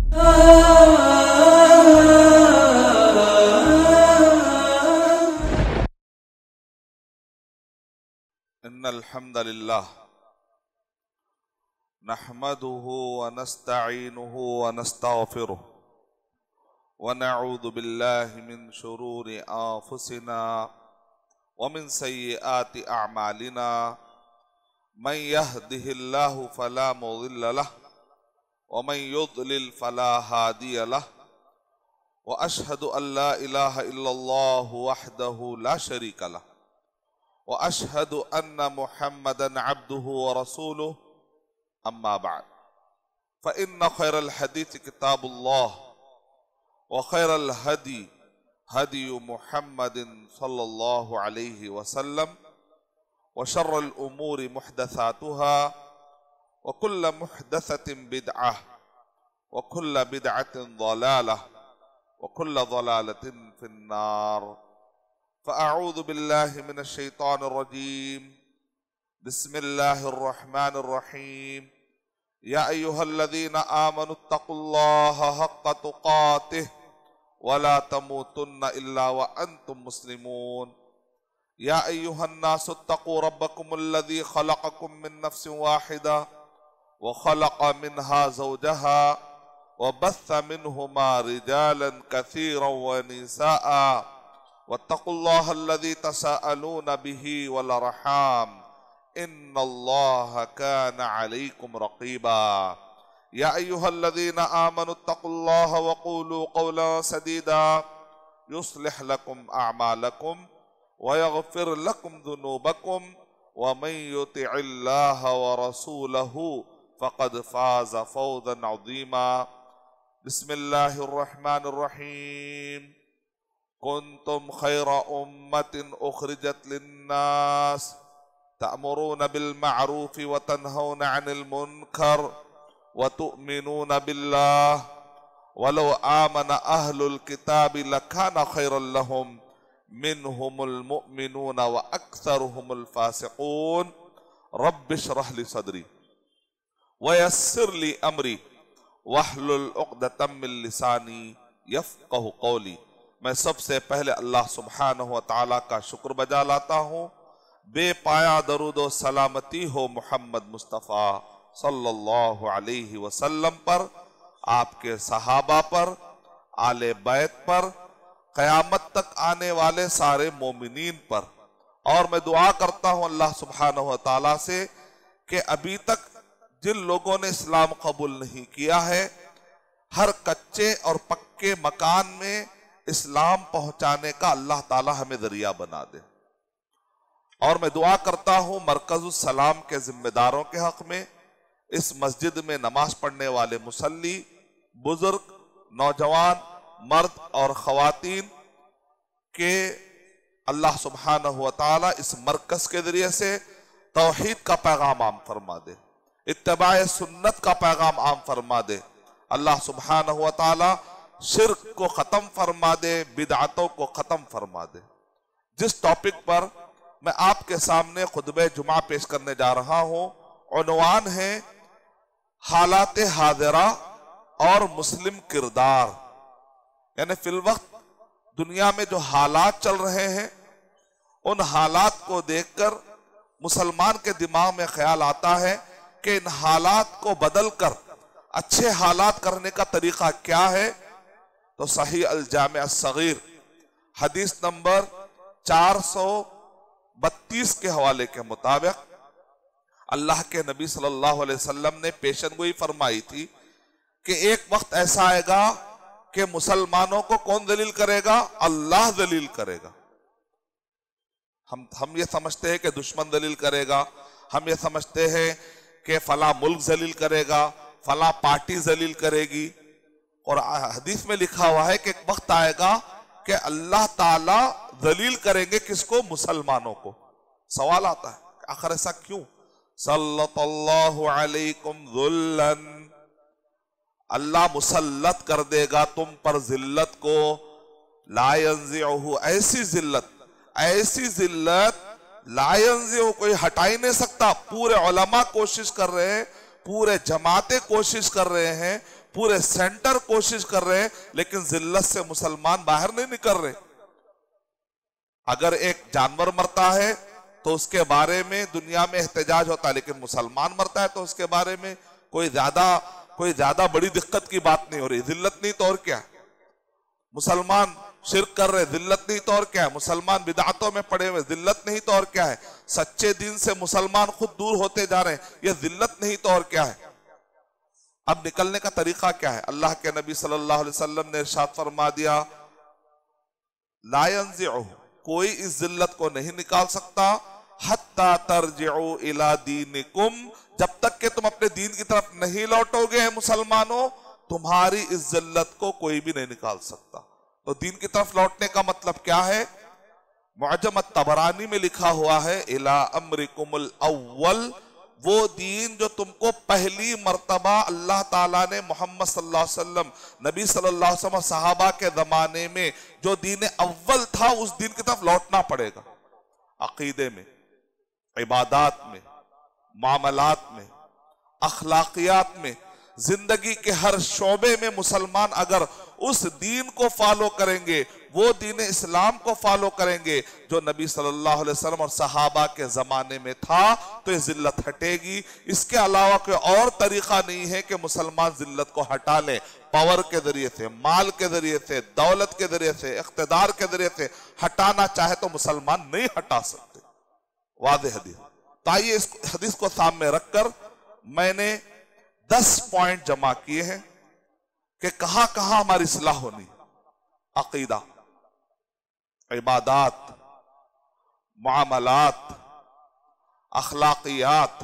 ان الحمد للہ نحمده ونستعینه ونستغفره ونعوذ باللہ من شرور انفسنا ومن سیئات اعمالنا من يهده الله فلا مضل له ومن يضلل فلا هادي له واشهد ان لا اله الا الله وحده لا شريك له واشهد ان محمدا عبده ورسوله اما بعد فان خير الحديث كتاب الله وخير الهدي هدي محمد صلى الله عليه وسلم وشر الامور محدثاتها وكل محدثة بدعة وكل بدعة ضلالة وكل ضلالة في النار فأعوذ بالله من الشيطان الرجيم بسم الله الرحمن الرحيم يا أيها الذين آمنوا اتقوا الله حق تقاته ولا تموتن إلا وأنتم مسلمون يا أيها الناس اتقوا ربكم الذي خلقكم من نفس واحدة وخلق منها زوجها وبث منهما رجالا كثيرا ونساء واتقوا الله الذي تساءلون به والأرحام إن الله كان عليكم رقيبا يا أيها الذين آمنوا اتقوا الله وقولوا قولا سديدا يصلح لكم أعمالكم ويغفر لكم ذنوبكم ومن يطع الله ورسوله فقد فاز فوزا عظيما بسم الله الرحمن الرحيم كنتم خير أمة أخرجت للناس تأمرون بالمعروف وتنهون عن المنكر وتؤمنون بالله ولو آمن أهل الكتاب لكان خيرا لهم منهم المؤمنون وأكثرهم الفاسقون رب اشرح لي صدري ويسر لي أمري واحلل عقدة من لساني يفقه قولي میں سب سے پہلے اللہ سبحانہ وتعالی کا شکر بجا لاتا ہوں، بے پایا درود و سلامتی ہو محمد مصطفیٰ صلی اللہ علیہ وسلم پر، آپ کے صحابہ پر، آل بیت پر، قیامت تک آنے والے سارے مومنین پر۔ اور میں دعا کرتا ہوں اللہ سبحانہ وتعالی سے کہ ابھی تک جن لوگوں نے اسلام قبول نہیں کیا ہے، ہر کچے اور پکے مکان میں اسلام پہنچانے کا اللہ تعالی ہمیں ذریعہ بنا دے۔ اور میں دعا کرتا ہوں مرکز السلام کے ذمہ داروں کے حق میں، اس مسجد میں نماز پڑھنے والے مصلی، بزرگ، نوجوان، مرد اور خواتین کہ اللہ سبحانہ وتعالی اس مرکز کے ذریعے سے توحید کا پیغام عام فرما دے، اتباع سنت کا پیغام عام فرما دے، اللہ سبحانہ وتعالی شرک کو ختم فرما دے، بدعتوں کو ختم فرما دے۔ جس ٹاپک پر میں آپ کے سامنے خطبہ جمعہ پیش کرنے جا رہا ہوں، عنوان ہے حالات حاضرہ اور مسلم کردار، یعنی فی الوقت دنیا میں جو حالات چل رہے ہیں ان حالات کو دیکھ کر مسلمان کے دماغ میں خیال آتا ہے کہ ان حالات کو بدل کر اچھے حالات کرنے کا طریقہ کیا ہے۔ تو صحیح الجامع الصغیر حدیث نمبر 432 کے حوالے کے مطابق اللہ کے نبی صلی اللہ علیہ وسلم نے پیشن گوئی فرمائی تھی کہ ایک وقت ایسا آئے گا کہ مسلمانوں کو کون ذلیل کرے گا؟ اللہ ذلیل کرے گا۔ ہم یہ سمجھتے ہیں کہ دشمن ذلیل کرے گا، ہم یہ سمجھتے ہیں کہ فلاں ملک ذلیل کرے گا، فلاں پارٹی ذلیل کرے گی، اور حدیث میں لکھا ہوا ہے کہ ایک وقت آئے گا کہ اللہ تعالیٰ ذلیل کریں گے کس کو؟ مسلمانوں کو۔ سوال آتا ہے آخر ایسا کیوں؟ سلط اللہ علیکم ذلن، اللہ مسلط کر دے گا تم پر ذلت کو، لا ينزعہ، ایسی ذلت لا ينزعہ، کوئی ہٹا ہی نہیں سکتا۔ پورے علماء کوشش کر رہے ہیں، پورے جماعتیں کوشش کر رہے ہیں، پورے سینٹر کوشش کر رہے ہیں لیکن ذلت سے مسلمان باہر نہیں نکل رہے. اگر ایک جانور مرتا ہے تو اس کے بارے میں دنیا میں احتجاج ہوتا ہے، لیکن مسلمان مرتا ہے تو اس کے بارے میں کوئی زیادہ بڑی دقت کی بات نہیں ہو رہی. ذلت نہیں تو اور کیا ہے. مسلمان شرک کر رہے، ذلت نہیں تو اور کیا ہے. مسلمان بدعتوں میں پڑے ہوئے، ذلت نہیں تو اور کیا ہے. سچے دین سے مسلمان خود دور ہوتے جا رہے ہیں، یہ ذلت نہیں تو اور کیا ہے. اب نکلنے کا طریقہ کیا ہے؟ اللہ کے نبی صلی اللہ علیہ وسلم نے ارشاد فرما دیا، لا ينزعه، کوئی اس ذلت کو نہیں نکال سکتا، حتی ترجعوا الی دینکم، جب تک کہ تم اپنے دین کی طرف نہیں لوٹو گے مسلمانوں، تمہاری اس ذلت کو کوئی بھی نہیں نکال سکتا. تو دین کی طرف لوٹنے کا مطلب کیا ہے؟ معجم الطبرانی میں لکھا ہوا ہے، الی امرکم الاول، وہ دین جو تم کو پہلی مرتبہ اللہ تعالیٰ نے محمد صلی اللہ علیہ وسلم، نبی صلی اللہ علیہ وسلم صحابہ کے زمانے میں جو دین اول تھا، اس دین کی طرف لوٹنا پڑے گا. عقیدے میں، عبادات میں، معاملات میں، اخلاقیات میں، زندگی کے ہر شعبے میں مسلمان اگر اس دین کو فالو کریں گے، وہ دین اسلام کو فالو کریں گے جو نبی صلی اللہ علیہ وسلم اور صحابہ کے زمانے میں تھا، تو یہ ذلت ہٹے گی. اس کے علاوہ کوئی اور طریقہ نہیں ہے کہ مسلمان ذلت کو ہٹا لے. پاور کے ذریعے سے، مال کے ذریعے سے، دولت کے ذریعے سے، اقتدار کے ذریعے سے ہٹانا چاہے تو مسلمان نہیں ہٹا سکتے. واضح حدیث. تو آئیے اس حدیث کو سامنے رکھ کر میں نے 10 پوائنٹ جمع کیے ہیں کہ کہاں کہاں ہماری اصلاح ہونی. عقیدہ، عبادات، معاملات، اخلاقیات،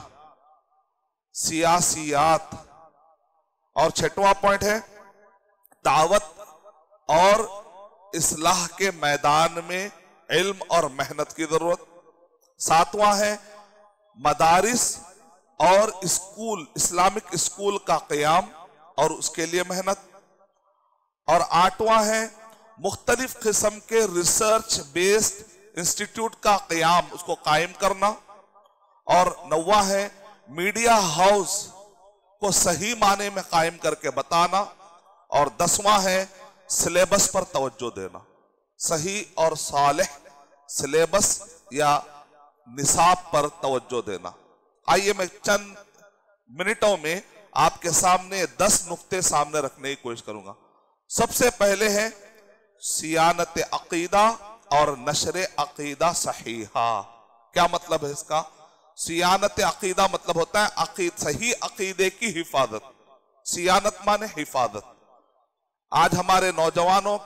سیاسیات، اور 6واں پوائنٹ ہے دعوت اور اصلاح کے میدان میں علم اور محنت کی ضرورت. 7واں ہے مدارس اور اسکول، اسلامک اسکول کا قیام اور اس کے لیے محنت. اور 8واں ہے مختلف قسم کے ریسرچ بیسڈ انسٹیٹیوٹ کا قیام، اس کو قائم کرنا. اور 9واں ہے میڈیا ہاؤس کو صحیح معنی میں قائم کر کے بتانا. اور 10واں ہے سلیبس پر توجہ دینا، صحیح اور صالح سلیبس یا نصاب پر توجہ دینا. آئیے میں چند منٹوں میں آپ کے سامنے 10 نقطے سامنے رکھنے کی کوشش کروں گا. سب سے پہلے ہے صیانت عقیدہ اور نشر عقیدہ صحیحہ. کیا مطلب ہے اس کا؟ صیانت عقیدہ مطلب ہوتا ہے صحیح عقیدے کی حفاظت. صیانت مانے حفاظت. آج ہمارے نوجوانوں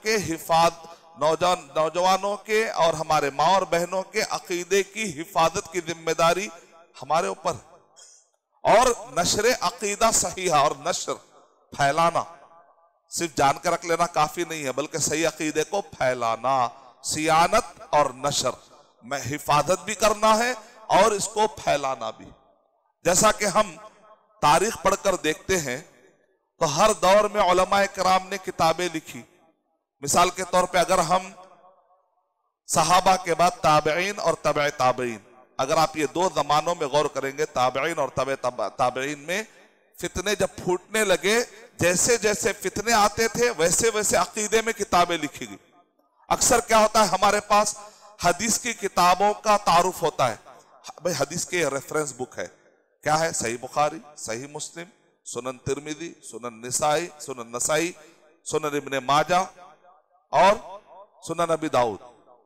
کے اور ہمارے ماں اور بہنوں کے عقیدے کی حفاظت کی ذمہ داری ہمارے اوپر. اور نشر عقیدہ صحیحہ، اور نشر پھیلانا، صرف جان کر رکھ لینا کافی نہیں ہے بلکہ صحیح عقیدے کو پھیلانا. صیانت اور نشر میں حفاظت بھی کرنا ہے اور اس کو پھیلانا بھی. جیسا کہ ہم تاریخ پڑھ کر دیکھتے ہیں تو ہر دور میں علماء کرام نے کتابیں لکھی. مثال کے طور پہ اگر ہم صحابہ کے بعد تابعین اور تبع تابعین، اگر آپ یہ 2 زمانوں میں غور کریں گے، تابعین اور تبع تابعین میں فتنے جب پھوٹنے لگے، جیسے جیسے فتنے آتے تھے ویسے ویسے عقیدے میں کتابیں لکھی گئی. اکثر کیا ہوتا ہے، ہمارے پاس حدیث کی کتابوں کا تعارف ہوتا ہے. بھئی حدیث کے ریفرنس بک ہے، کیا ہے؟ صحیح بخاری، صحیح مسلم، سنن ترمذی، سنن نسائی، سنن ابن ماجہ اور سنن ابی داؤد.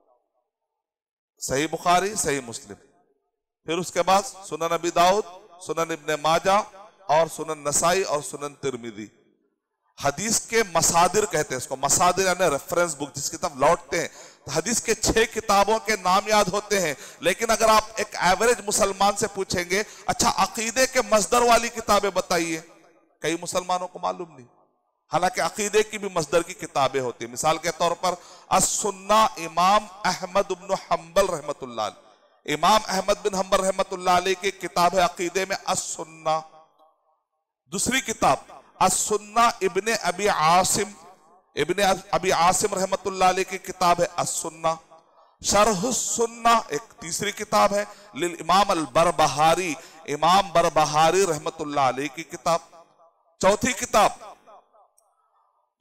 صحیح بخاری، صحیح مسلم، پھر اس کے بعد سنن ابی داؤد، سنن ابن ماجہ اور سنن نسائی اور سنن ترمذی. حدیث کے مصادر کہتے ہیں اس کو. مصادر یعنی ریفرنس بک جس کی طرف لوٹتے ہیں. تو حدیث کے 6 کتابوں کے نام یاد ہوتے ہیں، لیکن اگر آپ ایک ایوریج مسلمان سے پوچھیں گے اچھا عقیدے کے مصدر والی کتابیں بتائیے، کئی مسلمانوں کو معلوم نہیں. حالانکہ عقیدے کی بھی مصدر کی کتابیں ہوتی ہیں. مثال کے طور پر السنہ، امام احمد بن حنبل رحمت اللہ علیہ، امام احمد بن حنبل رحمت اللہ علیہ کی کتاب ہے عقیدے میں السنہ. دوسری کتاب السنہ ابن ابی عاصم رحمت اللہ علیہ کی کتاب ہے السنہ. شرح السنہ ایک تیسری کتاب ہے للامام البربہاری، امام بربہاری رحمت اللہ علیہ کی کتاب. چوتھی کتاب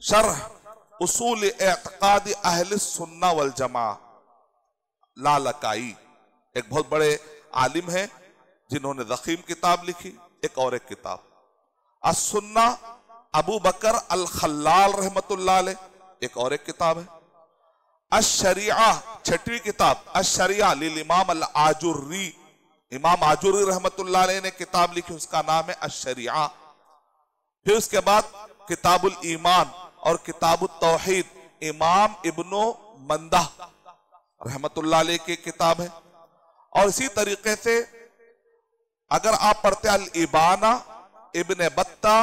شرح اصول اعتقاد اہل السنہ والجماع، لالکائی ایک بہت بڑے عالم ہیں جنہوں نے ضخیم کتاب لکھی. ایک اور ایک کتاب السنہ ابو بکر الخلال رحمت اللہ علیہ، ایک اور ایک کتاب ہے. الشریعہ چھٹویں کتاب الشریعہ للامام الآجری، امام آجری رحمت اللہ علیہ نے کتاب لکھی، اس کا نام ہے الشریعہ. پھر اس کے بعد کتاب الایمان اور کتاب التوحید امام ابن مندہ رحمت اللہ علیہ کی کتاب ہے. اور اسی طریقے سے اگر آپ پڑھتے الابانہ ابن بطہ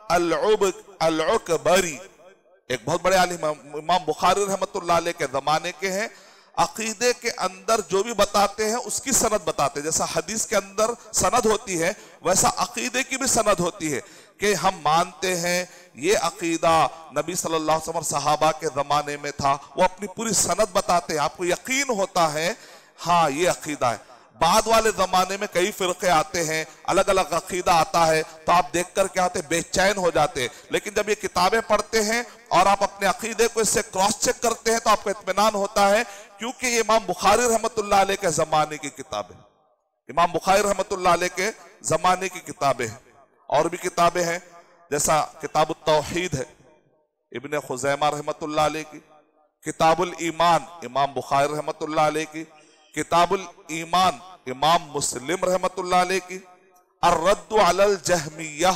العکبری، ایک بہت بڑے عالم امام بخاری رحمت اللہ علیہ کے زمانے کے ہیں، عقیدے کے اندر جو بھی بتاتے ہیں اس کی سند بتاتے ہیں. جیسا حدیث کے اندر سند ہوتی ہے ویسا عقیدے کی بھی سند ہوتی ہے کہ ہم مانتے ہیں یہ عقیدہ نبی صلی اللہ علیہ وسلم اور صحابہ کے زمانے میں تھا. وہ اپنی پوری سند بتاتے ہیں، آپ کو یقین ہوتا ہے ہاں یہ عقیدہ ہے. بعد والے زمانے میں کئی فرقے آتے ہیں، الگ الگ عقیدہ آتا ہے، تو آپ دیکھ کر کیا ہوتے بے چین ہو جاتے. لیکن جب یہ کتابیں پڑھتے ہیں اور آپ اپنے عقیدے کو اس سے کراس چیک کرتے ہیں تو آپ کو اطمینان ہوتا ہے، کیونکہ یہ امام بخاری رحمت اللہ علیہ کے زمانے کی کتابیں، امام بخاری رحمت اللہ علیہ کے زمانے کی کتابیں ہیں. اور بھی کتابیں ہیں جیسا کتاب التوحید ہے ابن خزیمہ رحمت اللہ علیہ کی، کتاب الایمان امام بخاری رحمت اللہ علیہ کی، کتاب الایمان امام مسلم رحمت اللہ علیہ کی، الرد علی الجہمیہ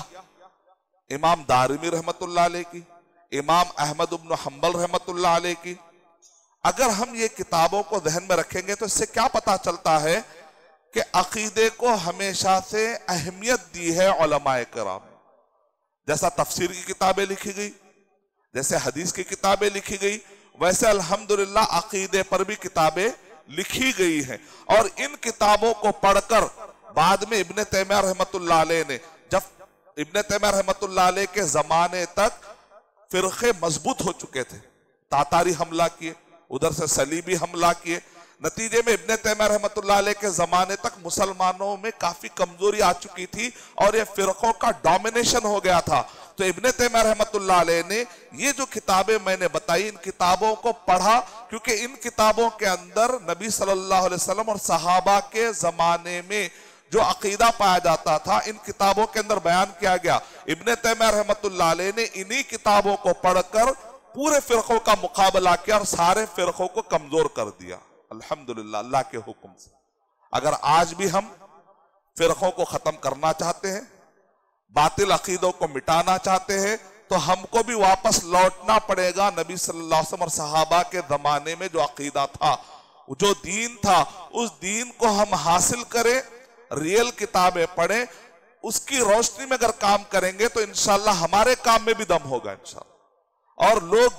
امام دارمی رحمت اللہ علیہ کی، امام احمد بن حنبل رحمت اللہ علیہ کی. اگر ہم یہ کتابوں کو ذہن میں رکھیں گے تو اس سے کیا پتا چلتا ہے کہ عقیدے کو ہمیشہ سے اہمیت دی ہے علماء کرام. جیسا تفسیر کی کتابیں لکھی گئی، جیسے حدیث کی کتابیں لکھی گئی، ویسے الحمدللہ عقیدے پر بھی کتابیں لکھی گئی ہیں. اور ان کتابوں کو پڑھ کر بعد میں ابن تیمیہ رحمت اللہ علیہ نے، جب ابن تیمیہ رحمت اللہ علیہ کے زمانے تک فرقے مضبوط ہو چکے تھے، تاتاری حملہ کیے، ادھر سے صلیبی حملہ کیے، نتیجے میں ابن تیمیہ رحمت اللہ علیہ کے زمانے تک مسلمانوں میں کافی کمزوری آ چکی تھی اور یہ فرقوں کا ڈومینیشن ہو گیا تھا. تو ابن تیمیہ رحمت اللہ علیہ نے یہ جو کتابیں میں نے بتائی ان کتابوں کو پڑھا، کیونکہ ان کتابوں کے اندر نبی صلی اللہ علیہ وسلم اور صحابہ کے زمانے میں جو عقیدہ پایا جاتا تھا ان کتابوں کے اندر بیان کیا گیا. ابن تیمیہ رحمت اللہ علیہ نے انہی کتابوں کو پڑھ کر پورے فرقوں کا مقابلہ کیا اور سارے فرقوں کو کمزور کر دیا الحمدللہ اللہ کے حکم سے. اگر آج بھی ہم فرقوں کو ختم کرنا چاہتے ہیں، باطل عقیدوں کو مٹانا چاہتے ہیں، تو ہم کو بھی واپس لوٹنا پڑے گا نبی صلی اللہ علیہ وسلم اور صحابہ کے زمانے میں جو عقیدہ تھا، جو دین تھا، اس دین کو ہم حاصل کریں، ریئل کتابیں پڑھیں، اس کی روشنی میں اگر کام کریں گے تو انشاءاللہ ہمارے کام میں بھی دم ہوگا انشاءاللہ. اور لوگ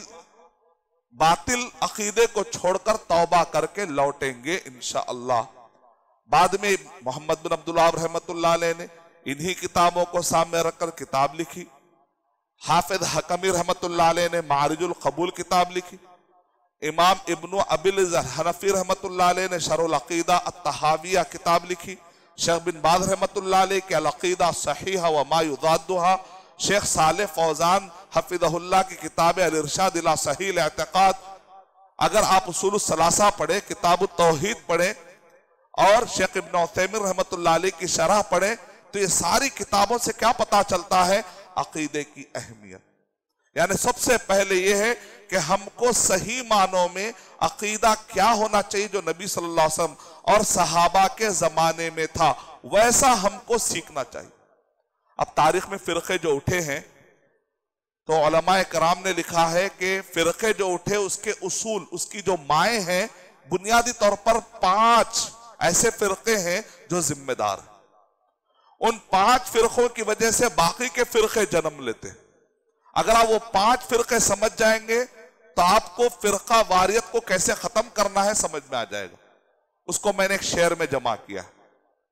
باطل عقیدے کو چھوڑ کر توبہ کر کے لوٹیں گے انشاءاللہ. بعد میں محمد بن عبدالوہاب رحمت اللہ علیہ نے انہی کتابوں کو سامنے رکھ کر کتاب لکھی. حافظ حکمی رحمت اللہ علیہ نے معارج القبول کتاب لکھی. امام ابن ابی العز حنفی رحمت اللہ علیہ نے شرح العقیدہ الطحاویہ کتاب لکھی. شیخ بن باز رحمت اللہ علیہ کے العقیدہ صحیحہ وما یضادھا. شیخ صالح فوزان حفظہ اللہ کی کتاب الارشاد الی صحیح الاعتقاد. اگر آپ اصول الثلاثہ پڑھیں، کتاب التوحید پڑھیں اور شیخ ابن عثیمین رحمت اللہ علیہ کی شرح پڑھیں تو یہ ساری کتابوں سے کیا پتا چلتا ہے عقیدے کی اہمیت. یعنی سب سے پہلے یہ ہے کہ ہم کو صحیح معنوں میں عقیدہ کیا ہونا چاہیے جو نبی صلی اللہ علیہ وسلم اور صحابہ کے زمانے میں تھا ویسا ہم کو سیکھنا چاہیے. اب تاریخ میں فرقے جو اٹھے ہیں تو علماء کرام نے لکھا ہے کہ فرقے جو اٹھے اس کے اصول، اس کی جو مائیں ہیں، بنیادی طور پر 5 ایسے فرقے ہیں جو ذمہ دار ہیں. ان 5 فرقوں کی وجہ سے باقی کے فرقے جنم لیتے ہیں. اگر آپ وہ 5 فرقے سمجھ جائیں گے تو آپ کو فرقہ واریت کو کیسے ختم کرنا ہے سمجھ میں آ جائے گا. اس کو میں نے ایک شعر میں جمع کیا ہے.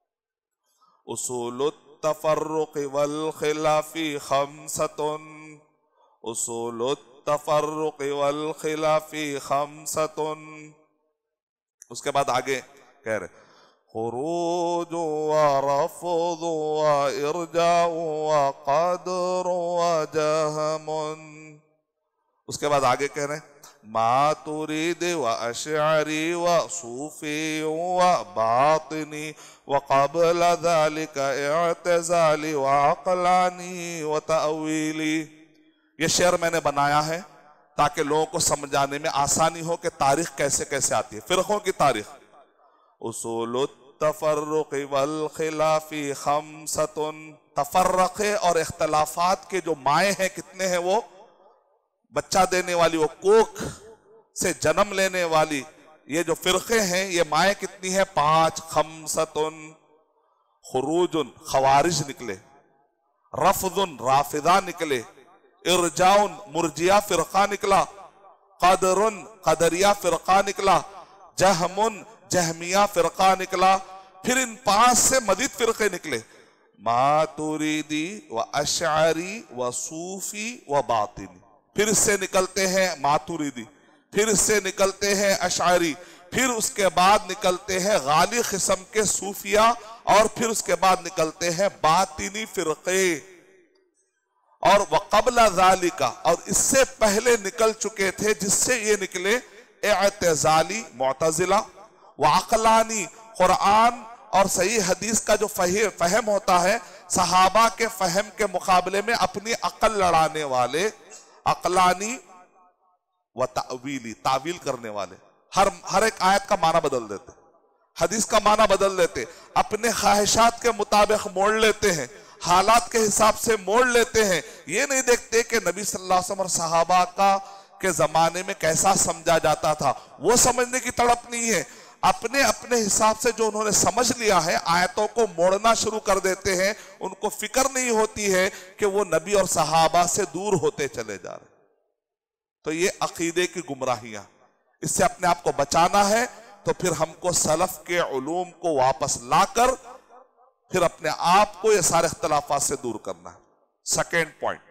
اصول التفرق والخلاف 5، اصول التفرق والخلاف 5. اس کے بعد آگے کہہ رہے خروج ورفض وارجاء وقدر وجهم اس کے بعد آگے کہہ رہے ہیں ماترید و اشعری و صوفی و باطنی وقبل ذلك اعتزالی و عقلانی و تأویلی. یہ شعر میں نے بنایا ہے تاکہ لوگوں کو سمجھانے میں آسانی ہو کہ تاریخ کیسے کیسے آتی ہے، فرقوں کی تاریخ. اصول التفرق والخلاف خمسۃ، تفرق اور اختلافات کے جو مائیں ہیں کتنے ہیں؟ وہ بچہ دینے والی، وہ کوکھ سے جنم لینے والی یہ جو فرقے ہیں، یہ مائیں کتنی ہیں؟ 5. خمسۃ، خروج خوارج نکلے، رفض رافضہ نکلے، ارجاء مرجیہ فرقہ نکلا، قدر قدریہ فرقہ نکلا، جہم جہمیہ فرقہ نکلا. پھر ان 5 سے مزید فرقے نکلے، ماتریدی و اشعری و صوفی و باطنی. پھر اس سے نکلتے ہیں ماتریدی، پھر اس سے نکلتے ہیں اشعری، پھر اس کے بعد نکلتے ہیں غالی قسم کے صوفیہ، اور پھر اس کے بعد نکلتے ہیں باطنی فرقے. اور وقبل ذالک، اور اس سے پہلے نکل چکے تھے جس سے یہ نکلے اعتزالی معتزلہ، وعقلانی قرآن اور صحیح حدیث کا جو فہم ہوتا ہے صحابہ کے فہم کے مقابلے میں اپنی عقل لڑانے والے، عقلانی و تأویلی، تعویل کرنے والے. ہر ایک آیت کا معنی بدل دیتے، حدیث کا معنی بدل دیتے، اپنے خواہشات کے مطابق موڑ لیتے ہیں، حالات کے حساب سے موڑ لیتے ہیں. یہ نہیں دیکھتے کہ نبی صلی اللہ علیہ وسلم اور صحابہ کے زمانے میں کیسا سمجھا جاتا تھا، وہ سمجھنے کی تڑپ نہیں ہے. اپنے حساب سے جو انہوں نے سمجھ لیا ہے آیتوں کو موڑنا شروع کر دیتے ہیں. ان کو فکر نہیں ہوتی ہے کہ وہ نبی اور صحابہ سے دور ہوتے چلے جا رہے. تو یہ عقیدے کی گمراہیاں، اس سے اپنے آپ کو بچانا ہے تو پھر ہم کو سلف کے علوم کو واپس لا کر پھر اپنے آپ کو یہ سارے اختلافات سے دور کرنا ہے. سیکنڈ پوائنٹ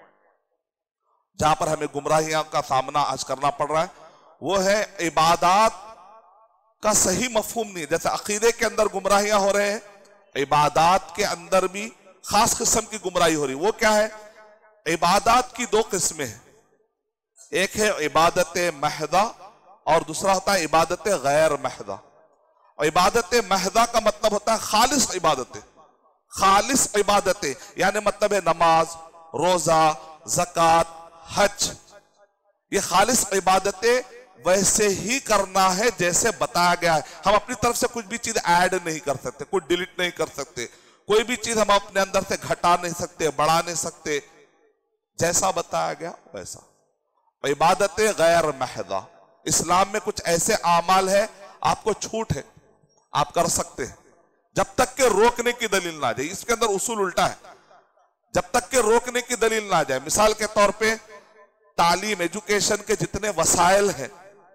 جہاں پر ہمیں گمراہیاں کا سامنا آج کرنا پڑ رہا ہے وہ ہے عبادات کا صحیح مفہوم نہیں. جیسے عقیدے کے اندر گمراہیاں ہو رہے ہیں، عبادات کے اندر بھی خاص قسم کی گمراہی ہو رہی. وہ کیا ہے؟ عبادات کی 2 قسمیں ہیں، ایک ہے عبادت محضہ اور دوسرا ہوتا ہے عبادت غیر محضہ. اور عبادت محضہ کا مطلب ہوتا ہے خالص عبادتیں، خالص عبادتیں یعنی مطلب ہے نماز، روزہ، زکوٰۃ، حج. یہ خالص عبادتیں ویسے ہی کرنا ہے جیسے بتایا گیا ہے. ہم اپنی طرف سے کچھ بھی چیز ایڈ نہیں کر سکتے، کچھ ڈیلیٹ نہیں کر سکتے، کوئی بھی چیز ہم اپنے اندر سے گھٹا نہیں سکتے، بڑھا نہیں سکتے، جیسا بتایا گیا ویسا. عبادت غیر محضہ، اسلام میں کچھ ایسے اعمال ہے آپ کو چھوٹ ہے، آپ کر سکتے ہیں جب تک کہ روکنے کی دلیل نہ آ جائے. اس کے اندر اصول الٹا ہے، جب تک کہ روکنے کی دلیل نہ آ جائے. مثال کے طور پہ تعلیم، ایجوکیشن کے جتنے وسائل ہیں،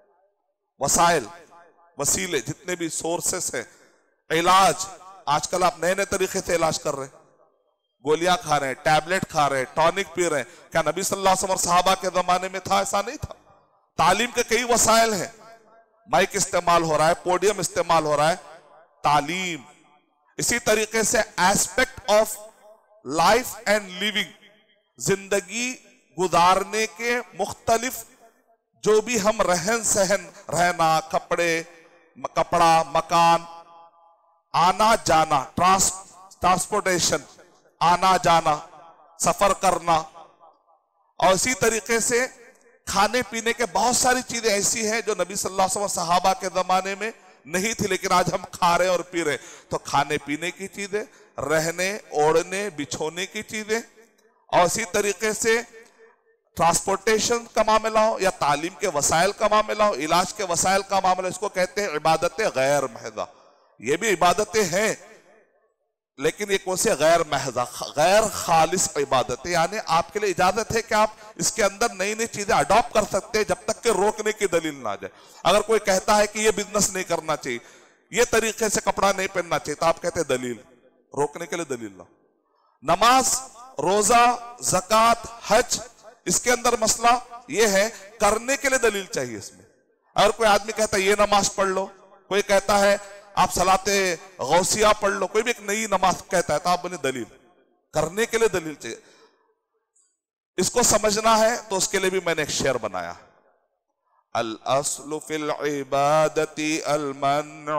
وسیلے جتنے بھی سورسز ہیں، علاج، آج کل آپ نئے نئے طریقے سے علاج کر رہے ہیں، گولیاں کھا رہے ہیں، ٹیبلٹ کھا رہے ہیں، ٹونک پی رہے ہیں. کیا نبی صلی اللہ علیہ وسلم اور صحابہ کے زمانے میں تھا؟ ایسا نہیں تھا. تعلیم کے کئی وسائل ہیں، مائک استعمال ہو رہا ہے، پوڈیم استعمال ہو رہا ہے، تعلیم. اسی طریقے سے aspect of life and living, زندگی گزارنے کے مختلف جو بھی ہم رہن سہن، رہنا، کپڑا، مکان، آنا جانا، ٹرانسپورٹیشن، آنا جانا، سفر کرنا. اور اسی طریقے سے کھانے پینے کے بہت ساری چیزیں ایسی ہیں جو نبی صلی اللہ علیہ وسلم صحابہ کے زمانے میں نہیں تھی لیکن آج ہم کھا رہے اور پی رہے. تو کھانے پینے کی چیزیں، رہنے اوڑھنے بچھونے کی چیزیں، اور اسی طریقے سے ٹرانسپورٹیشن کا معاملہ ہو یا تعلیم کے وسائل کا معاملہ ہو، علاج کے وسائل کا معاملہ، اس کو کہتے ہیں عبادت غیر محضہ. یہ بھی عبادتیں ہیں لیکن یہ کون سے غیر محضہ، غیر خالص عبادتیں. یعنی آپ کے لیے اجازت ہے کہ آپ اس کے اندر نئی نئی چیزیں اڈاپٹ کر سکتے ہیں جب تک کہ روکنے کی دلیل نہ آ جائے. اگر کوئی کہتا ہے کہ یہ بزنس نہیں کرنا چاہیے، یہ طریقے سے کپڑا نہیں پہننا چاہیے، تو آپ کہتے ہیں دلیل، روکنے کے لیے دلیل لاؤ. نماز، روزہ، زکوٰۃ، حج، اس کے اندر مسئلہ یہ ہے کرنے کے لیے دلیل چاہیے. اس میں اگر کوئی آدمی کہتا ہے یہ نماز پڑھ لو، کوئی کہتا ہے آپ صلاۃ غوثیہ پڑھ لو، کوئی بھی ایک نئی نماز کہتا ہے، تو آپ بولے دلیل، کرنے کے لیے دلیل چاہیے. اس کو سمجھنا ہے تو اس کے لیے بھی میں نے ایک شعر بنایا. الاصل فی العبادت المنع،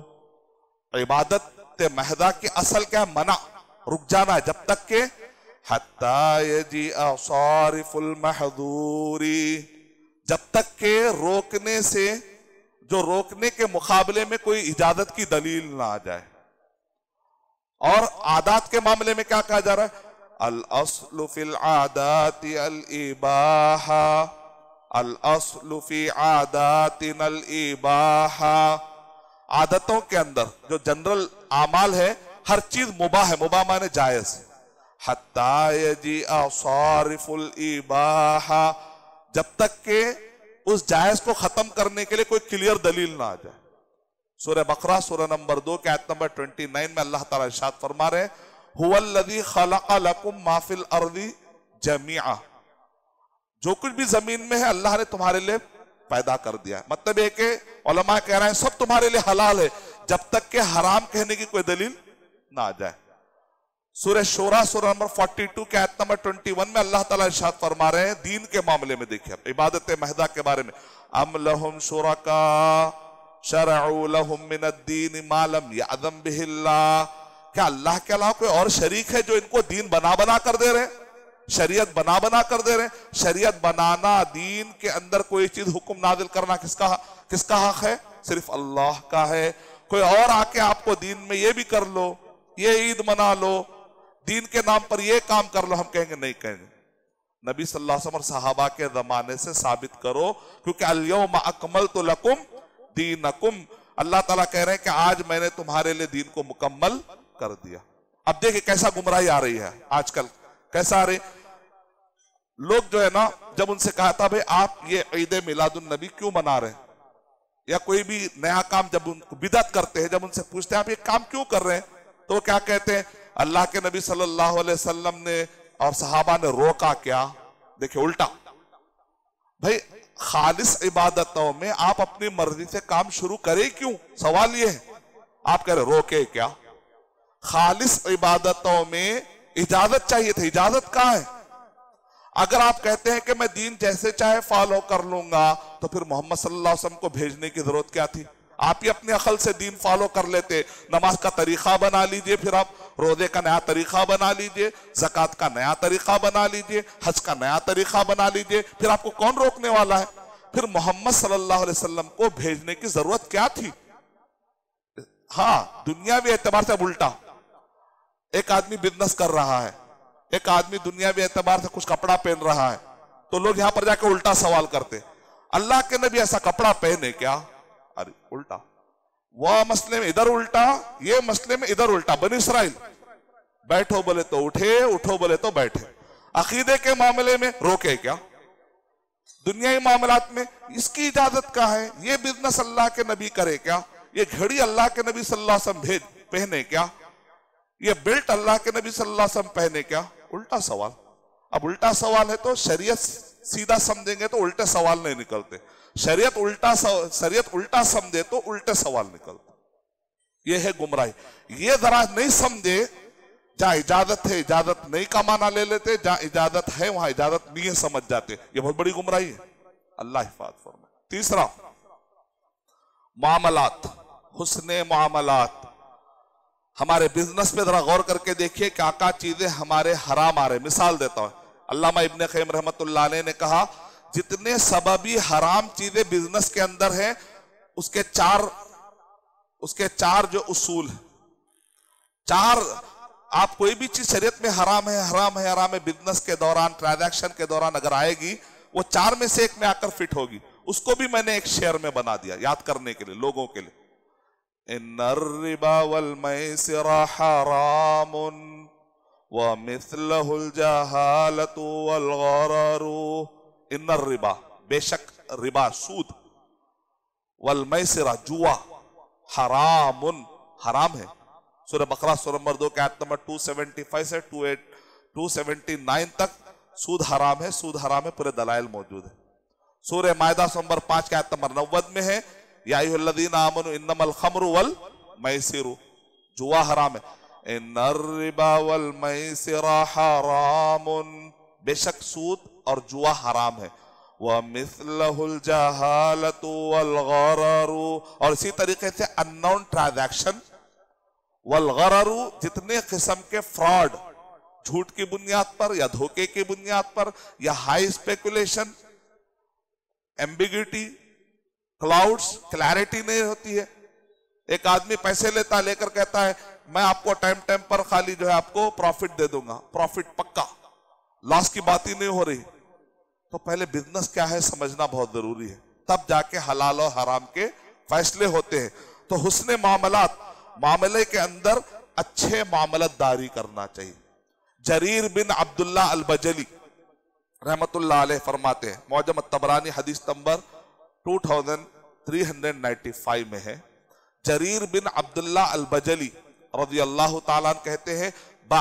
عبادت محضہ کی اصل کیا ہے؟ منع، رک جانا ہے جب تک کہ حتی یجیء صارف المحظور، جب تک کہ روکنے سے، جو روکنے کے مقابلے میں کوئی اجازت کی دلیل نہ آ جائے. اور عادات کے معاملے میں کیا کہا جا رہا ہے؟ الاصل فی العادات الاباحہ، الاصل فی عاداتنا الاباحہ، عادتوں کے اندر جو جنرل اعمال ہے ہر چیز مباح ہے، مباح معنی جائز. حتی یجیء صارف الاباحہ، جب تک کہ اس جائز کو ختم کرنے کے لیے کوئی کلیئر دلیل نہ آ جائے. سورہ بقرہ سورہ نمبر 2 کے آیت نمبر 29 میں اللہ تعالیٰ ارشاد فرما رہے ہیں هو الذی خلق لکم ما فی الارض جمیعا، جو کچھ بھی زمین میں ہے اللہ نے تمہارے لیے پیدا کر دیا ہے. مطلب یہ کہ علماء کہہ رہے ہیں سب تمہارے لیے حلال ہے جب تک کہ حرام کہنے کی کوئی دلیل نہ آ جائے. سورہ شورى سورہ نمبر 42 کے آیت نمبر 21 میں اللہ تعالیٰ ارشاد فرما رہے ہیں دین کے معاملے میں. دیکھیں عبادت محضہ کے بارے میں، ام لہم شرکاء شرعوا لہم من الدین ما لم یأذن بہ اللہ، کیا اللہ کے علاوہ کوئی اور شریک ہے جو ان کو دین بنا بنا کر دے رہے ہیں، شریعت بنا بنا کر دے رہے ہیں؟ شریعت بنانا، دین کے اندر کوئی چیز حکم نازل کرنا کس کا حق ہے؟ صرف اللہ کا ہے. کوئی اور آ کے آپ کو دین میں یہ بھی کر لو، یہ عید منا لو، دین کے نام پر یہ کام کر لو، ہم کہیں گے نہیں کہیں گے. نبی صلی اللہ علیہ وسلم اور صحابہ کے زمانے سے ثابت کرو، کیونکہ الیوم اکملت لکم دینکم، اللہ تعالیٰ کہہ رہے ہیں کہ آج میں نے تمہارے لیے دین کو مکمل کر دیا. اب دیکھیں کیسا گمراہی آ رہی ہے آج کل، کیسا آ رہی. لوگ جو ہے نا، جب ان سے کہا تھا بھئی آپ یہ عید میلاد النبی کیوں منا رہے ہیں، یا کوئی بھی نیا کام جب ان کو بدعت کرتے ہیں، جب ان سے پوچھتے ہیں آپ یہ کام کیوں کر رہے ہیں، تو وہ کیا کہتے ہیں؟ اللہ کے نبی صلی اللہ علیہ وسلم نے اور صحابہ نے روکا کیا. دیکھیں الٹا. بھئی خالص عبادتوں میں آپ اپنی مرضی سے کام شروع کریں کیوں؟ سوال یہ ہے. آپ کہہ رہے روکے کیا؟ خالص عبادتوں میں اجازت چاہیے تھی، اجازت کہاں ہے؟ اگر آپ کہتے ہیں کہ میں دین جیسے چاہے فالو کر لوں گا تو پھر محمد صلی اللہ علیہ وسلم کو بھیجنے کی ضرورت کیا تھی؟ آپ ہی اپنے عقل سے دین فالو کر لیتے. نماز کا طریقہ بنا لیجئے، پھر آپ روزے کا نیا طریقہ بنا لیجئے، زکوٰۃ کا نیا طریقہ بنا لیجئے، حج کا نیا طریقہ بنا لیجئے، پھر آپ کو کون روکنے والا ہے؟ پھر محمد صلی اللہ علیہ وسلم کو بھیجنے کی ضرورت کیا تھی؟ ہاں دنیاوی اعتبار سے الٹا. ایک آدمی بزنس کر رہا ہے، ایک آدمی دنیاوی اعتبار سے کچھ کپڑا پہن رہا ہے، تو لوگ یہاں پر جا کے الٹا سوال کرتے اللہ کے نبی ایسا کپڑا پہنے کیا؟ ارے الٹا، وہ مسئلے میں ادھر الٹا، یہ مسئلے میں ادھر الٹا. بنی اسرائیل بیٹھو بولے تو اٹھے، اٹھو بولے تو بیٹھے. عقیدے کے معاملے میں روکے کیا؟ دنیائی معاملات میں اس کی اجازت کا ہے. یہ بزنس اللہ کے نبی کرے کیا؟ یہ گھڑی اللہ کے نبی صلی اللہ علیہ وسلم پہنے کیا؟ یہ بیلٹ اللہ کے نبی صلی اللہ علیہ وسلم پہنے کیا؟ الٹا سوال. اب الٹا سوال ہے تو شریعت سیدھا سمجھیں گے تو الٹے سوال نہیں نکلتے. شریعت الٹا سمجھے تو الٹے سوال نکلتے. یہ ہے گمراہی. یہ ذرا نہیں سمجھے، جہاں اجازت ہے اجازت نہیں کا معنی لے لیتے، جہاں اجازت ہے وہاں اجازت نہیں ہے سمجھ جاتے. یہ بہت بڑی گمراہی ہے. اللہ حفاظت فرمائے. تیسرا، معاملات، حسن معاملات. ہمارے بزنس پہ ذرا غور کر کے دیکھیے کیا کیا چیزیں ہمارے حرام آ رہے. مثال دیتا ہوں. علامہ ابن قیم رحمت اللہ علیہ نے کہا جتنے سببی حرام چیزیں بزنس کے اندر ہیں اس کے چار جو اصول ہیں، چار. آپ کوئی بھی چیز شریعت میں حرام ہے حرام ہے حرام ہے، بزنس کے دوران ٹرانزیکشن کے دوران اگر آئے گی وہ چار میں سے ایک میں آ کر فٹ ہوگی. اس کو بھی میں نے ایک شعر میں بنا دیا یاد کرنے کے لیے لوگوں کے لیے. ان الربا والمیسر حرام ومثلہ الجہالۃ والغرر. ان الربا، بے شک ربا سود، والمیسر جوا، حرام حرام ہے. سورہ بقرہ سورہ نمبر 2 کے آیت نمبر 275 سے 279 تک سود حرام ہے، سود حرام ہے، پورے دلائل موجود ہیں. سورہ مائدہ سورہ نمبر 5 کے آیت نمبر 90 میں ہے یا ایھا الذین آمنوا انما الخمر والمیسر، جوا حرام ہے. ان الربا والمیسر حرام بے شک سود اور جوا حرام ہے. وَمِثْلَهُ الْجَهَالَةُ وَالْغَرَرُ، اور اسی طریقے سے unknown transaction والغرر، جتنے قسم کے فراڈ، جھوٹ کی بنیاد پر یا دھوکے کی بنیاد پر یا high speculation, ambiguity, clouds, clarity نہیں ہوتی ہے. ایک آدمی پیسے لیتا لے کر کہتا ہے میں آپ کو ٹائم پر خالی جو ہے آپ کو پروفٹ دے دوں گا، پروفٹ پکا، لاس کی بات ہی نہیں ہو رہی. تو پہلے بزنس کیا ہے سمجھنا بہت ضروری ہے، تب جا کے حلال و حرام کے فیصلے ہوتے ہیں. تو حسن معاملات، معاملے کے اندر اچھے معاملت داری کرنا چاہیے. جریر بن عبداللہ البجلی رحمت اللہ علیہ فرماتے ہیں، معجم الطبرانی حدیث نمبر 2395 میں ہے، جریر بن عبداللہ البجلی رضی اللہ تعالیٰ عنہ کہتے ہیں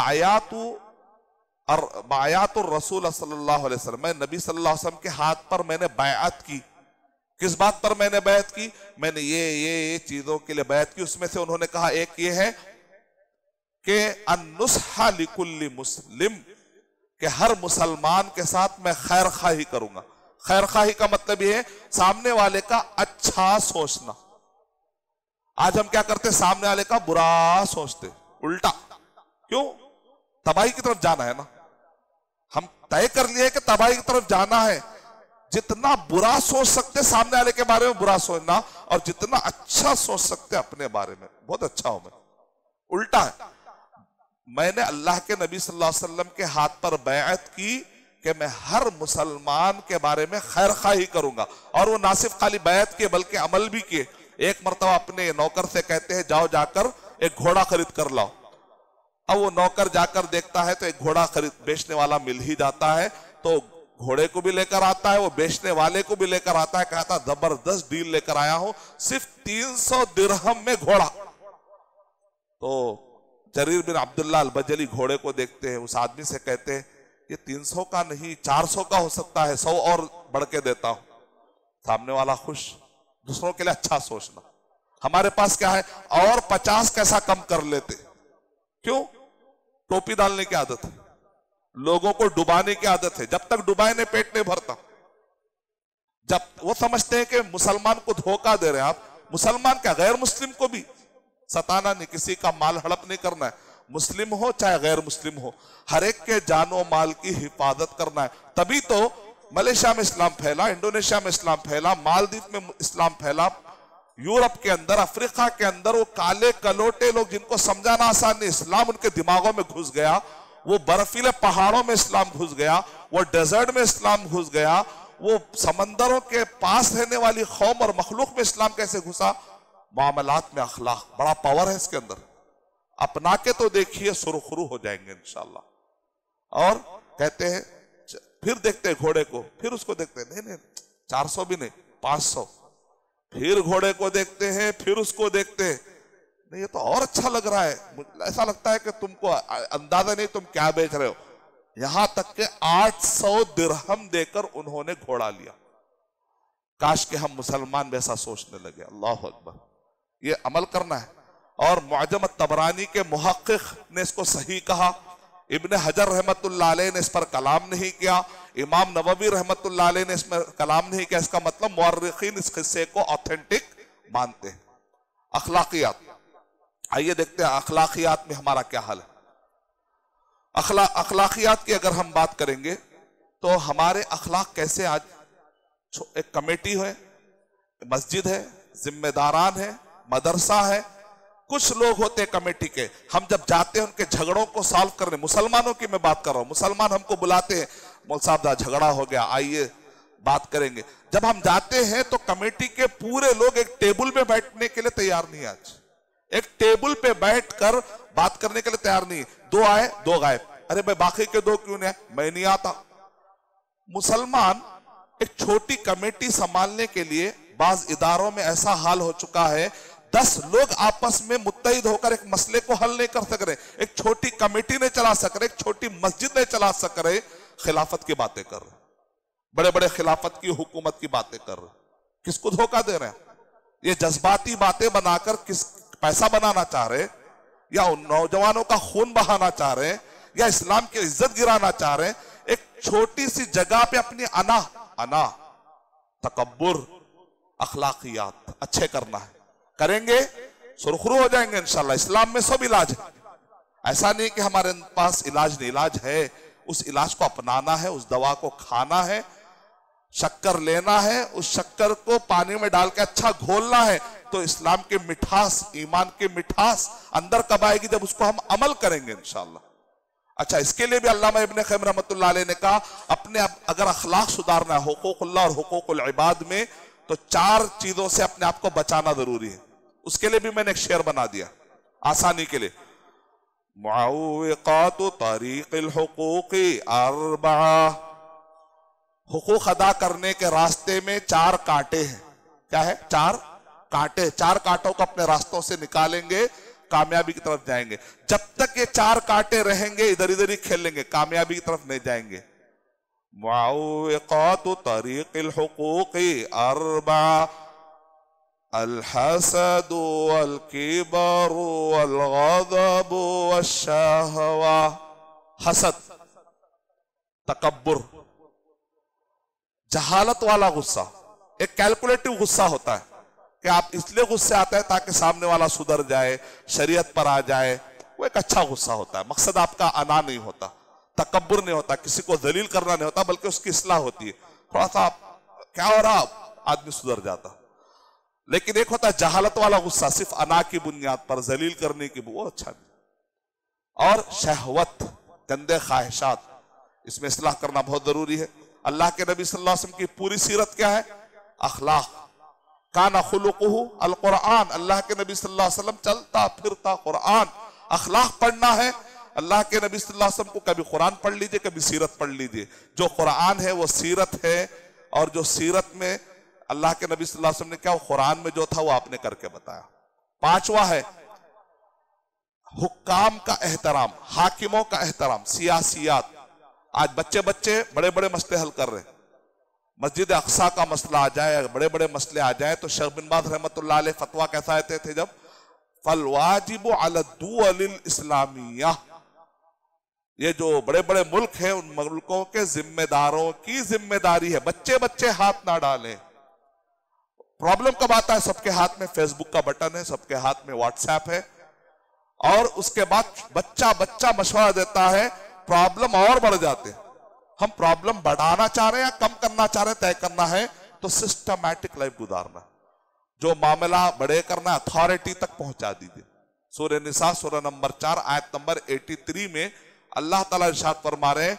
بایعت الرسول صلی اللہ علیہ وسلم، میں نبی صلی اللہ علیہ وسلم کے ہاتھ پر میں نے بیعت کی. کس بات پر میں نے بیعت کی؟ میں نے یہ چیزوں کے لیے بیعت کی. اس میں سے انہوں نے کہا ایک یہ ہے کہ النصح لکل مسلم، کہ ہر مسلمان کے ساتھ میں خیر خواہی کروں گا. خیر خواہی کا مطلب یہ ہے سامنے والے کا اچھا سوچنا. آج ہم کیا کرتے؟ سامنے والے کا برا سوچتے، الٹا. کیوں؟ تباہی کی طرف جانا ہے نا. ہم طے کر لیے کہ تباہی کی طرف جانا ہے. جتنا برا سوچ سکتے سامنے والے کے بارے میں برا سوچنا، اور جتنا اچھا سوچ سکتے اپنے بارے میں بہت اچھا ہوں میں. الٹا ہے. میں نے اللہ کے نبی صلی اللہ علیہ وسلم کے ہاتھ پر بیعت کی کہ میں ہر مسلمان کے بارے میں خیر خواہی کروں گا. اور وہ نہ صرف خالی بیعت کیے بلکہ عمل بھی کیے. ایک مرتبہ اپنے نوکر سے کہتے ہیں جاؤ جا کر ایک گھوڑا خرید کر لاؤ. اب وہ نوکر جا کر دیکھتا ہے تو ایک گھوڑا خرید بیچنے والا مل ہی جاتا ہے. تو گھوڑے کو بھی لے کر آتا ہے، وہ بیچنے والے کو بھی لے کر آتا ہے. کہتا زبردست ڈیل لے کر آیا ہوں، صرف 300 درہم میں گھوڑا. تو جریر بن عبداللہ البجلی گھوڑے کو دیکھتے ہیں، اس آدمی سے کہتے ہیں یہ 300 کا نہیں 400 کا ہو سکتا ہے، 100 اور بڑھ کے دیتا ہوں. سامنے والا خوش. دوسروں کے لیے اچھا سوچنا. ہمارے پاس کیا ہے؟ اور 50 کیسا کم کر لیتے. کیوں؟ ٹوپی ڈالنے کی عادت ہے، لوگوں کو ڈبانے کی عادت ہے. جب تک ڈبائے نہیں پیٹ نہیں بھرتا. جب وہ سمجھتے ہیں کہ مسلمان کو دھوکہ دے رہے ہیں آپ. مسلمان کیا غیر مسلم کو بھی ستانا نہیں، کسی کا مال ہڑپ نہیں کرنا ہے. مسلم ہو چاہے غیر مسلم ہو، ہر ایک کے جان و مال کی حفاظت کرنا ہے. تبھی تو ملیشیا میں اسلام پھیلا، انڈونیشیا میں اسلام پھیلا، مالدیپ میں اسلام پھیلا، یورپ کے اندر، افریقہ کے اندر وہ کالے کلوٹے لوگ جن کو سمجھانا آسان نہیں، اسلام ان کے دماغوں میں گھس گیا. وہ برفیلے پہاڑوں میں اسلام گھس گیا، وہ ڈیزرٹ میں اسلام گھس گیا، وہ سمندروں کے پاس رہنے والی قوم اور مخلوق میں اسلام کیسے گھسا. معاملات میں اخلاق بڑا پاور ہے اس کے اندر. اپنا کے تو دیکھیے سرخرو ہو جائیں گے انشاءاللہ. اور کہتے ہیں پھر دیکھتے ہیں گھوڑے کو، پھر اس کو دیکھتے ہیں، نہیں 400 بھی نہیں 500. پھر گھوڑے کو دیکھتے ہیں، پھر اس کو دیکھتے ہیں، نہیں یہ تو اور اچھا لگ رہا ہے، ایسا لگتا ہے کہ تم کو اندازہ نہیں تم کیا بیچ رہے ہو. یہاں تک کہ 800 درہم دے کر انہوں نے گھوڑا لیا. کاش کہ ہم مسلمان بھی ایسا سوچنے لگے. اللہ اکبر. یہ عمل کرنا ہے. اور معجم الطبرانی کے محقق نے اس کو صحیح کہا. ابن حجر رحمت اللہ علیہ نے اس پر کلام نہیں کیا. امام نووی رحمت اللہ علیہ نے اس میں کلام نہیں کیا. اس کا مطلب مورخین اس قصے کو آتھینٹک مانتے ہیں. اخلاقیات. آئیے دیکھتے ہیں اخلاقیات میں ہمارا کیا حال ہے. اخلاقیات کی اگر ہم بات کریں گے تو ہمارے اخلاق کیسے. آج ایک کمیٹی ہے، مسجد ہے، ذمہ داران ہے، مدرسہ ہے. کچھ لوگ ہوتے ہیں کمیٹی کے، ہم جب جاتے ہیں ان کے جھگڑوں کو سالو کرنے، مسلمانوں کی میں بات کر رہا ہوں، مسلمان ہم کو بلاتے ہیں، مول صاحب دا جھگڑا ہو گیا آئیے بات کریں گے. جب ہم جاتے ہیں تو کمیٹی کے پورے لوگ ایک ٹیبل پہ بیٹھنے کے لیے تیار نہیں. آج ایک ٹیبل پہ بیٹھ کر بات کرنے کے لیے تیار نہیں. 2 آئے 2 غائب. ارے بھائی باقی کے 2 کیوں نہیں آئے؟ میں نہیں آتا. مسلمان ایک چھوٹی کمیٹی سنبھالنے کے لیے بعض اداروں میں ایسا حال ہو چکا ہے 10 لوگ آپس میں متحد ہو کر ایک مسئلے کو حل نہیں کر سک رہے. ایک چھوٹی کمیٹی نہیں چلا سک رہے، ایک چھوٹی مسجد نہیں چلا سک رہے. خلافت کی باتیں کر رہے، بڑے بڑے خلافت کی حکومت کی باتیں کر رہے. کس کو دھوکہ دے رہے ہیں؟ یہ جذباتی باتیں بنا کر کس پیسہ بنانا چاہ رہے، یا ان نوجوانوں کا خون بہانا چاہ رہے، یا اسلام کی عزت گرانا چاہ رہے. ایک چھوٹی سی جگہ پہ اپنی انا تکبر اخلاقیات اچھے کرنا ہے، کریں گے سرخرو ہو جائیں گے انشاءاللہ۔ اسلام میں سب علاج ہے، ایسا نہیں کہ ہمارے پاس علاج نہیں، علاج ہے، اس علاج کو اپنانا ہے، اس دوا کو کھانا ہے، شکر لینا ہے، اس شکر کو پانی میں ڈال کے اچھا گھولنا ہے، تو اسلام کی مٹھاس، ایمان کی مٹھاس اندر کب آئے گی؟ جب اس کو ہم عمل کریں گے انشاءاللہ۔ اچھا، اس کے لیے بھی علامہ ابن قیم رحمۃ اللہ علیہ نے کہا اپنے اگر اخلاق سدھارنا ہے حقوق اللہ اور حقوق العباد میں، تو 4 چیزوں سے اپنے آپ کو بچانا ضروری ہے۔ اس کے لیے بھی میں نے ایک شعر بنا دیا آسانی کے لیے، معوقات طریق الحقوق 4، حقوق ادا کرنے کے راستے میں 4 کانٹے ہیں۔ کیا ہے؟ 4 کانٹے، 4 کانٹوں کو اپنے راستوں سے نکالیں گے کامیابی کی طرف جائیں گے۔ جب تک یہ 4 کانٹے رہیں گے ادھر ادھر ہی کھیل لیں گے، کامیابی کی طرف نہیں جائیں گے۔ معوقات طریق الحقوق 4، الحسد والکبر والغضب والشہوہ۔ حسد، تکبر، جہالت والا غصہ، ایک کیلکولیٹو غصہ ہوتا ہے کہ آپ اس لیے غصے آتے ہیں تاکہ سامنے والا سدھر جائے، شریعت پر آ جائے، وہ ایک اچھا غصہ ہوتا ہے، مقصد آپ کا انا نہیں ہوتا، تکبر نہیں ہوتا، کسی کو ذلیل کرنا نہیں ہوتا، بلکہ اس کی اصلاح ہوتی ہے، تھوڑا سا کیا ہو رہا آدمی سدھر جاتا۔ لیکن ایک ہوتا ہے جہالت والا غصہ، صرف انا کی بنیاد پر ذلیل کرنے کی، وہ اچھا نہیں۔ اور شہوت، گندے خواہشات، اس میں اصلاح کرنا بہت ضروری ہے۔ اللہ کے نبی صلی اللہ علیہ وسلم کی پوری سیرت کیا ہے؟ اخلاق، کان خلقہ القرآن، اللہ کے نبی صلی اللہ علیہ وسلم چلتا پھرتا قرآن۔ اخلاق پڑھنا ہے، اللہ کے نبی صلی اللہ علیہ وسلم کو کبھی قرآن پڑھ لیجئے، کبھی سیرت پڑھ لیجئے۔ جو قرآن ہے وہ سیرت ہے، اور جو سیرت میں اللہ کے نبی صلی اللہ علیہ وسلم نے کیا، وہ قرآن میں جو تھا وہ آپ نے کر کے بتایا۔ 5واں ہے حکام کا احترام، حاکموں کا احترام، سیاسیات۔ آج بچے بڑے بڑے مسئلے حل کر رہے ہیں، مسجد اقصی کا مسئلہ آ جائے، بڑے بڑے مسئلے آ جائے تو شیخ بن باز رحمۃ اللہ علیہ فتویٰ کیسا دیتے تھے جب فالواجب علی الدول الاسلامیہ، یہ جو بڑے بڑے ملک ہیں ان ملکوں کے ذمہ داروں کی ذمہ داری ہے، بچے ہاتھ نہ ڈالیں۔ پرابلم کب آتا ہے؟ سب کے ہاتھ میں فیس بک کا بٹن ہے، سب کے ہاتھ میں واٹس ایپ ہے، اور اس کے بعد بچہ مشورہ دیتا ہے، پرابلم اور بڑھ جاتے ہیں۔ ہم پرابلم بڑھانا چاہ رہے ہیں یا کم کرنا چاہ رہے ہیں، طے کرنا ہے تو سسٹمیٹک لائف گزارنا، جو معاملہ بڑے کرنا اتھارٹی تک پہنچا دیجئے۔ سورہ نساء سورہ نمبر 4 آیت نمبر 83 میں اللہ تعالیٰ ارشاد فرما رہے ہیں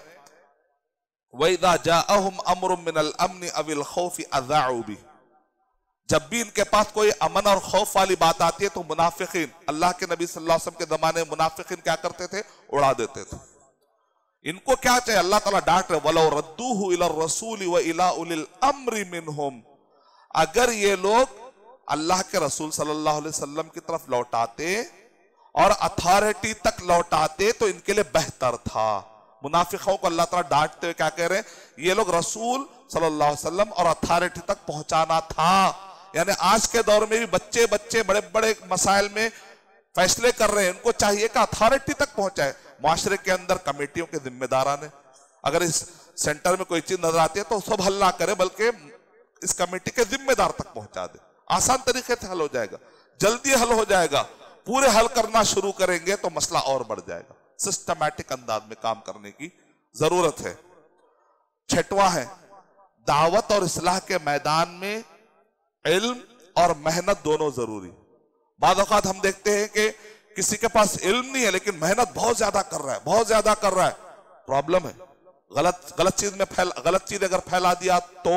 وَإِذَا جَاءَهُمْ أَمْرٌ مِّنَ الْأَمْنِ أَوِ الْخَوْفِ أَذَاعُوا بِهِ، جب بھی ان کے پاس کوئی امن اور خوف والی بات آتی ہے تو منافقین، اللہ کے نبی صلی اللہ علیہ وسلم کے زمانے میں منافقین کیا کرتے تھے؟ اڑا دیتے تھے۔ ان کو کیا چاہیے؟ اللہ تعالیٰ ڈانٹ رہے وَلَوْ رَدُّوهُ إِلَى الرَّسُولِ وَإِلَىٰ أُولِي الْأَمْرِ مِنْهُمْ، اگر یہ لوگ اللہ کے رسول صلی اللہ علیہ وسلم کی طرف لوٹاتے اور اتھارٹی تک لوٹاتے تو ان کے لیے بہتر تھا۔ منافقوں کو اللہ تعالیٰ ڈانٹتے ہوئے کیا کہہ رہے ہیں؟ یہ لوگ رسول صلی اللہ علیہ وسلم اور اتھارٹی تک پہنچانا تھا۔ یعنی آج کے دور میں بھی بچے بڑے بڑے مسائل میں فیصلے کر رہے ہیں، ان کو چاہیے کہ اتھارٹی تک پہنچائے۔ معاشرے کے اندر کمیٹیوں کے ذمہ داران ہیں، اگر اس سینٹر میں کوئی چیز نظر آتی ہے تو سب حل نہ کرے بلکہ اس کمیٹی کے ذمہ دار تک پہنچا دے، آسان طریقے سے حل ہو جائے گا، جلدی حل ہو جائے گا۔ پورے حل کرنا شروع کریں گے تو مسئلہ اور بڑھ جائے گا۔ سسٹمیٹک انداز میں کام کرنے کی ضرورت ہے۔ 6واں ہے دعوت اور اصلاح کے میدان میں علم اور محنت دونوں ضروری۔ بعض اوقات ہم دیکھتے ہیں کہ کسی کے پاس علم نہیں ہے لیکن محنت بہت زیادہ کر رہا ہے، پرابلم ہے۔ غلط چیز اگر پھیلا دیا تو،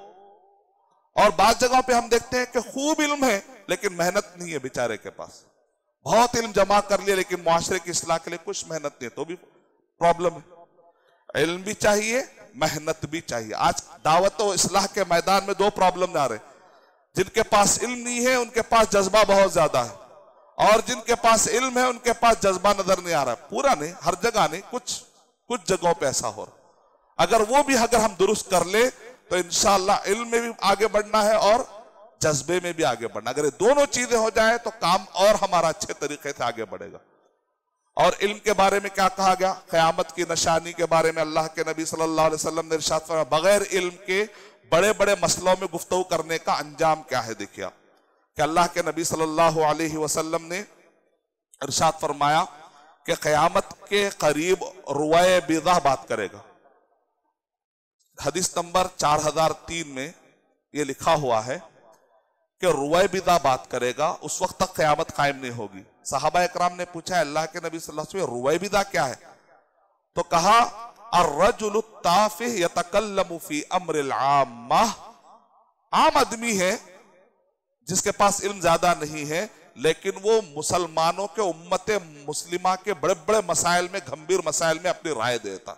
اور بعض جگہوں پہ ہم دیکھتے ہیں کہ خوب علم ہے لیکن محنت نہیں ہے بیچارے کے پاس، بہت علم جمع کر لیا لیکن معاشرے کی اصلاح کے لیے کچھ محنت نہیں ہے، تو بھی پرابلم ہے۔ علم بھی چاہیے، محنت بھی چاہیے۔ آج دعوت و اصلاح کے میدان میں 2 پرابلم آ رہے ہیں، جن کے پاس علم نہیں ہے ان کے پاس جذبہ بہت زیادہ ہے، اور جن کے پاس علم ہے ان کے پاس جذبہ نظر نہیں آ رہا ہے، پورا نہیں، ہر جگہ نہیں، کچھ جگہوں پہ ایسا ہو رہا۔ اگر ہم درست کر لیں تو انشاءاللہ علم میں بھی آگے بڑھنا ہے اور جذبے میں بھی آگے بڑھنا، اگر یہ دونوں چیزیں ہو جائیں تو کام اور ہمارا اچھے طریقے سے آگے بڑھے گا۔ اور علم کے بارے میں کیا کہا گیا؟ قیامت کی نشانی کے بارے میں اللہ کے نبی صلی اللہ علیہ وسلم نے ارشاد فرمایا بغیر علم کے بڑے بڑے مسئلوں میں گفتگو کرنے کا انجام کیا ہے؟ دیکھیا کہ اللہ کے نبی صلی اللہ علیہ وسلم نے ارشاد فرمایا کہ قیامت کے قریب روئے بیضا بات کرے گا. حدیث نمبر 4003 میں یہ لکھا ہوا ہے کہ روئے بیضا بات کرے گا، اس وقت تک قیامت قائم نہیں ہوگی. صحابہ اکرام نے پوچھا اللہ کے نبی صلی اللہ علیہ وسلم روئے بیضا کیا ہے؟ تو کہا الرجل التافہ یتکلم فی امر العامہ، عام آدمی ہے جس کے پاس علم زیادہ نہیں ہے لیکن وہ مسلمانوں کے امت مسلمہ کے بڑے بڑے مسائل میں، گھمبیر مسائل میں اپنی رائے دیتا.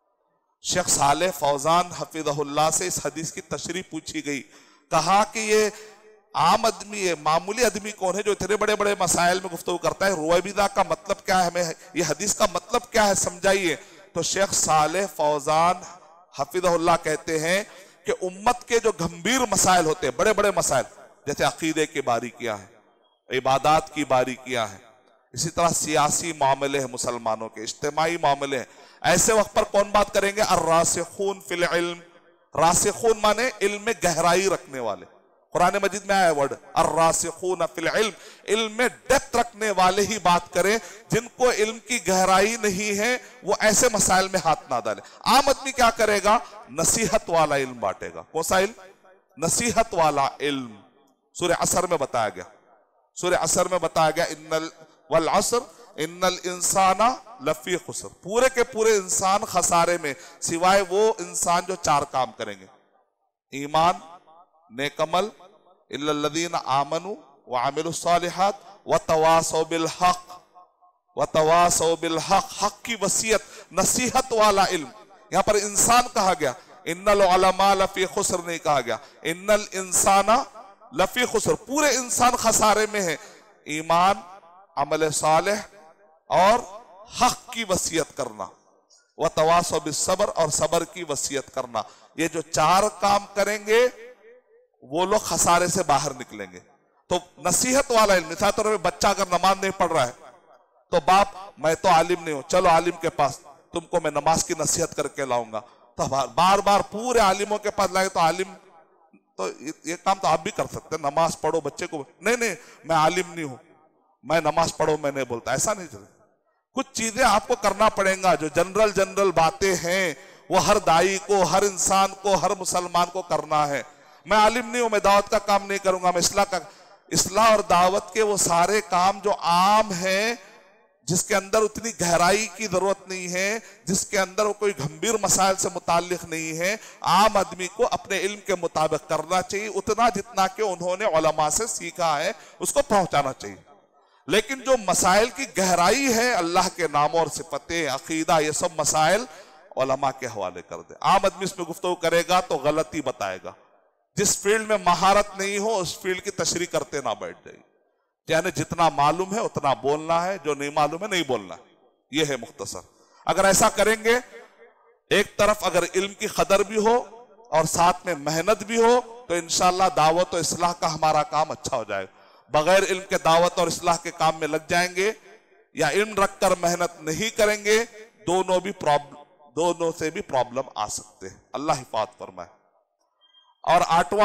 شیخ صالح فوزان حفظہ اللہ سے اس حدیث کی تشریح پوچھی گئی، کہا کہ یہ عام آدمی ہے، معمولی آدمی کون ہے جو اتنے بڑے بڑے مسائل میں گفتگو کرتا ہے؟ روئے بیضا کا مطلب کیا ہے؟ ہمیں یہ حدیث کا مطلب کیا ہے سمجھائیے. تو شیخ صالح فوزان حفظہ اللہ کہتے ہیں کہ امت کے جو گھمبیر مسائل ہوتے ہیں، بڑے بڑے مسائل، جیسے عقیدے کی باریکیاں ہیں، عبادات کی باریکیاں ہیں، اسی طرح سیاسی معاملے ہیں مسلمانوں کے، اجتماعی معاملے ہیں، ایسے وقت پر کون بات کریں گے؟ الراسخون فی العلم. راسخون مانے علم میں گہرائی رکھنے والے. قرآن مجید میں آیا ورڈ الراسخون فی العلم، علم میں ڈیپتھ رکھنے والے ہی بات کریں. جن کو علم کی گہرائی نہیں ہے وہ ایسے مسائل میں ہاتھ نہ ڈالے. عام آدمی کیا کرے گا؟ نصیحت والا علم بانٹے گا. کون سا علم؟ نصیحت والا علم. سورہ عصر میں بتایا گیا، سورہ عصر میں بتایا گیا والعصر ان الانسان لفی خسر، پورے کے پورے انسان خسارے میں سوائے وہ انسان جو 4 کام کریں گے: ایمان، نیک عمل، الا الذین آمنوا وعملوا الصالحات وتواصوا بالحق، وتواصوا بالحق، حق کی وصیت، نصیحت والا علم. یہاں پر انسان کہا گیا، ان العلماء لفی خسر نہیں کہا گیا، ان الانسان لفی خسر، پورے انسان خسارے میں ہے. ایمان، عمل صالح اور حق کی وصیت کرنا، وتواصوا بالصبر، اور صبر کی وصیت کرنا. یہ جو 4 کام کریں گے وہ لوگ خسارے سے باہر نکلیں گے. تو نصیحت والا علم، مثال طور پہ بچہ اگر نماز نہیں پڑھ رہا ہے تو باپ میں تو عالم نہیں ہوں، چلو عالم کے پاس، تم کو میں نماز کی نصیحت کر کے لاؤں گا. تو بار بار پورے عالموں کے پاس لائے تو عالم، تو یہ کام تو آپ بھی کر سکتے ہیں، نماز پڑھو بچے کو، نہیں میں عالم نہیں ہوں، میں نماز پڑھو میں نہیں بولتا، ایسا نہیں چلے. کچھ چیزیں آپ کو کرنا پڑیں گا. جو جنرل باتیں ہیں وہ ہر دائی کو، ہر انسان کو، ہر مسلمان کو کرنا ہے. میں عالم نہیں ہوں، میں دعوت کا کام نہیں کروں گا، میں اصلاح اور دعوت کے وہ سارے کام جو عام ہیں، جس کے اندر اتنی گہرائی کی ضرورت نہیں ہے، جس کے اندر وہ کوئی گھمبیر مسائل سے متعلق نہیں ہے، عام آدمی کو اپنے علم کے مطابق کرنا چاہیے، اتنا جتنا کہ انہوں نے علماء سے سیکھا ہے اس کو پہنچانا چاہیے. لیکن جو مسائل کی گہرائی ہے، اللہ کے ناموں اور صفتیں، عقیدہ، یہ سب مسائل علماء کے حوالے کر دے. عام آدمی اس میں گفتگو کرے گا تو غلطی بتائے گا. جس فیلڈ میں مہارت نہیں ہو اس فیلڈ کی تشریح کرتے نہ بیٹھ جائے. یعنی جتنا معلوم ہے اتنا بولنا ہے، جو نہیں معلوم ہے نہیں بولنا ہے. یہ ہے مختصر. اگر ایسا کریں گے، ایک طرف اگر علم کی قدر بھی ہو اور ساتھ میں محنت بھی ہو، تو انشاءاللہ دعوت و اصلاح کا ہمارا کام اچھا ہو جائے گا. بغیر علم کے دعوت اور اصلاح کے کام میں لگ جائیں گے یا علم رکھ کر محنت نہیں کریں گے، دونوں سے بھی پرابلم آ سکتے ہیں. اللہ حفاظت فرمائے. اور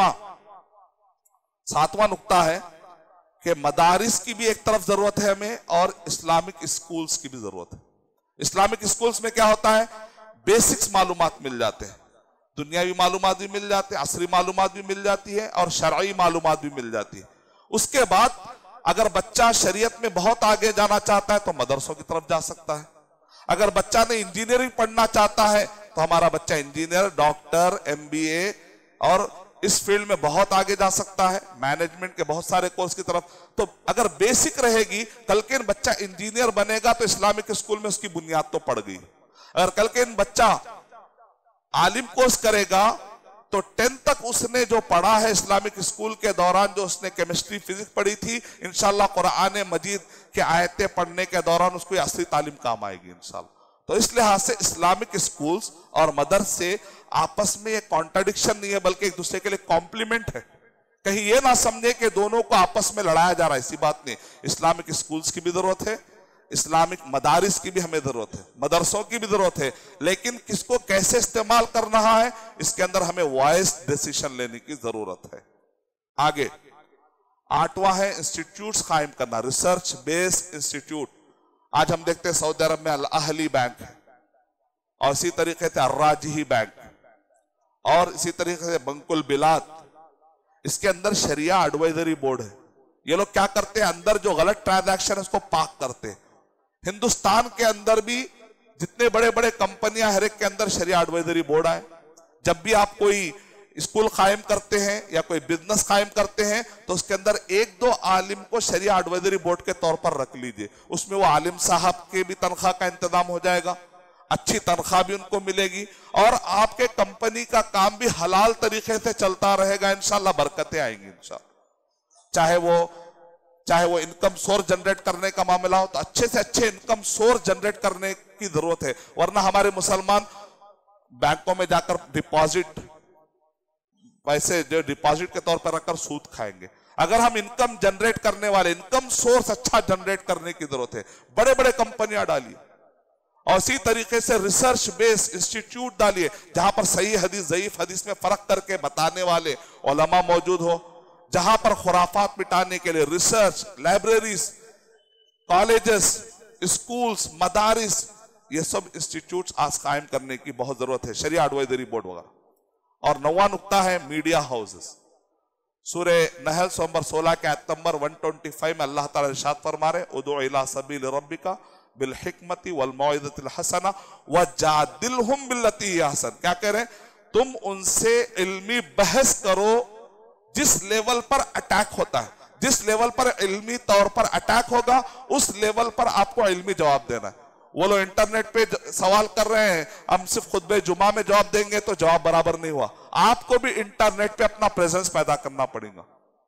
7واں نقطہ ہے کہ مدارس کی بھی ایک طرف ضرورت ہے ہمیں، اور اسلامک اسکولز کی بھی ضرورت ہے. اسلامک اسکولز میں کیا ہوتا ہے؟ بیسکس معلومات مل جاتے ہیں، دنیاوی معلومات بھی مل جاتے ہیں، عصری معلومات بھی مل جاتی ہے، اور شرعی معلومات بھی مل جاتی ہے. اس کے بعد اگر بچہ شریعت میں بہت آگے جانا چاہتا ہے تو مدرسوں کی طرف جا سکتا ہے. اگر بچہ نے انجینئرنگ پڑھنا چاہتا ہے تو ہمارا بچہ انجینئر، ڈاکٹر، MBA اور اس فیلڈ میں بہت آگے جا سکتا ہے، مینجمنٹ کے بہت سارے کورس کی طرف. تو اگر بیسک رہے گی، کل کے دن بچہ انجینئر بنے گا تو اسلامک اسکول میں اس کی بنیاد تو پڑ گئی. اگر کل کے دن بچہ عالم کورس کرے گا تو 10 تک اس نے جو پڑھا ہے اسلامک اسکول کے دوران، جو اس نے کیمسٹری فزکس پڑھی تھی، انشاءاللہ قرآن مجید کے آیتیں پڑھنے کے دوران اس کو اصلی تعلیم کام آئے گی انشاءاللہ. تو اس لحاظ سے اسلامک اسکولز اور مدرسے آپس میں ایک کانٹرڈکشن نہیں ہے، بلکہ ایک دوسرے کے لیے کمپلیمنٹ ہے. کہیں یہ نہ سمجھے کہ دونوں کو آپس میں لڑایا جا رہا ہے، ایسی بات نہیں. اسلامک اسکولز کی بھی ضرورت ہے، اسلامک مدارس کی بھی ہمیں ضرورت ہے، مدرسوں کی بھی ضرورت ہے، لیکن کس کو کیسے استعمال کر رہا ہے اس کے اندر ہمیں وائس ڈیسیشن لینے کی ضرورت ہے۔ آگے 8واں ہے انسٹیٹیوٹس قائم کرنا، ریسرچ بیس انسٹیٹیوٹ۔ آج ہم دیکھتے ہیں سعودی عرب میں الاہلی بینک ہے، اور اسی طریقے سے الراجحی بینک، اور اسی طریقے سے بنک البلاد، اس کے اندر شریعہ ایڈوائزری بورڈ ہے۔ یہ لوگ کیا کرتے ہیں، اندر جو غلط ٹرانزیکشن ہے اس کو پاک کرتے ہیں۔ ہندوستان کے اندر بھی جتنے بڑے بڑے کمپنیاں ہر ایک کے اندر شریعہ ایڈوائزری بورڈ آئے۔ جب بھی آپ کوئی اسکول قائم کرتے ہیں یا کوئی بزنس قائم کرتے ہیں تو اس کے اندر 1-2 عالم کو شریعہ ایڈوائزری بورڈ کے طور پر رکھ لیجئے، اس میں وہ عالم صاحب کے بھی تنخواہ کا انتظام ہو جائے گا، اچھی تنخواہ بھی ان کو ملے گی، اور آپ کے کمپنی کا کام بھی حلال طریقے سے چلتا رہے گا، انشاءاللہ برکتیں آئیں گی انشاءاللہ۔ چاہے وہ انکم سورس جنریٹ کرنے کا معاملہ ہو تو اچھے سے اچھے انکم سورس جنریٹ کرنے کی ضرورت ہے، ورنہ ہمارے مسلمان بینکوں میں جا کر ڈپازٹ، پیسے جو ڈپازٹ کے طور پر رکھ کر سود کھائیں گے۔ اگر ہم انکم جنریٹ کرنے والے، انکم سورس اچھا جنریٹ کرنے کی ضرورت ہے، بڑے بڑے کمپنیاں ڈالیے، اور اسی طریقے سے ریسرچ بیس انسٹیٹیوٹ ڈالیے جہاں پر صحیح حدیث ضعیف حدیث میں فرق کر کے بتانے والے علماء موجود ہو، جہاں پر خرافات مٹانے کے لیے ریسرچ لائبریریز، کالجز، اسکولز، مدارس، یہ سب انسٹیٹیوٹس آج قائم کرنے کی بہت ضرورت ہے، شریعہ ایڈوائزری بورڈ وغیرہ۔ اور 9واں نقطہ ہے میڈیا ہاؤسز۔ سورہ نحل نمبر 16 کے آیت نمبر 125 میں اللہ تعالیٰ ارشاد فرما رہے ادعو الی سبیل ربک بالحکمت والموعظۃ الحسنہ وجادلہم باللتی ہی احسن۔ کیا کہہ رہے ہیں؟ تم ان سے علمی بحث کرو جس لیول پر اٹیک ہوتا ہے، جس لیول پر علمی طور پر اٹیک ہوگا اس لیول پر آپ کو علمی جواب دینا ہے۔ وہ لوگ انٹرنیٹ پہ سوال کر رہے ہیں، ہم صرف خطبہ جمعہ میں جواب دیں گے تو جواب برابر نہیں ہوا، آپ کو بھی انٹرنیٹ پہ اپنا پریزنس پیدا کرنا پڑے گا۔